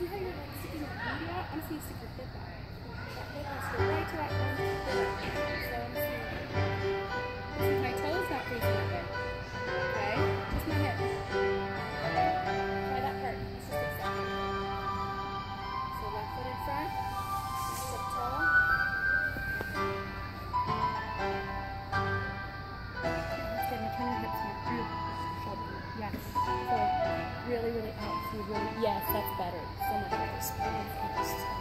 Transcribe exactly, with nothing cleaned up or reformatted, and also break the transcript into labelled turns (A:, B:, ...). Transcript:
A: see how you're like sticking your booty out? I want to see you stick your hip out. That hip has to go right to that one hip. So let me see. See, my toes not facing that way. Okay? Just my hip. Try that part. Let's just fix that. So left foot in front. Step tall. Turn your hips more. Your shoulder. Yes. So really, really out. So really, yes, that's better. So much better. That's